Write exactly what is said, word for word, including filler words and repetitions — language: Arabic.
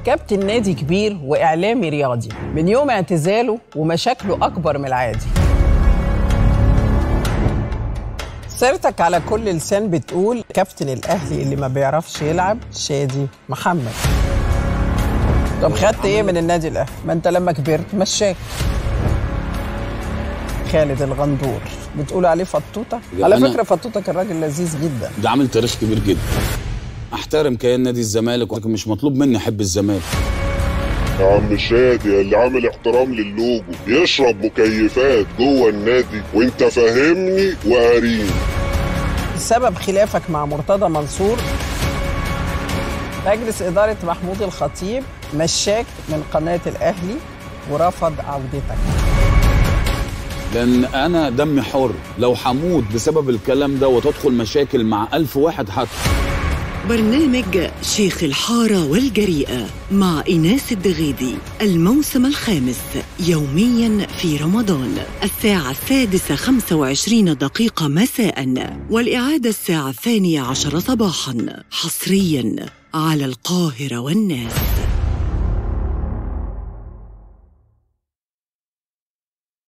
كابتن نادي كبير وإعلامي رياضي، من يوم اعتزاله ومشاكله أكبر من العادي. سيرتك على كل لسان بتقول كابتن الأهلي اللي ما بيعرفش يلعب شادي محمد. طب خدت إيه من النادي الأهلي؟ ما أنت لما كبرت مشاك. خالد الغندور بتقول عليه فطوطة؟ على فكرة فطوطة كان راجل لذيذ جدا، ده عامل تاريخ كبير جدا. احترم كيان نادي الزمالك، ولكن مش مطلوب مني احب الزمالك. يا عم شادي اللي عامل احترام للوجو يشرب مكيفات جوه النادي وانت فاهمني وقاريني. سبب خلافك مع مرتضى منصور، مجلس إدارة محمود الخطيب مشاك من قناة الأهلي ورفض عودتك. لأن أنا دمي حر، لو حمود بسبب الكلام ده وتدخل مشاكل مع ألف واحد هدخل. برنامج شيخ الحارة والجريئة مع إيناس الدغيدي، الموسم الخامس يومياً في رمضان الساعة السادسة خمسة وعشرين دقيقة مساءً، والإعادة الساعة الثانية عشر صباحاً، حصرياً على القاهرة والناس.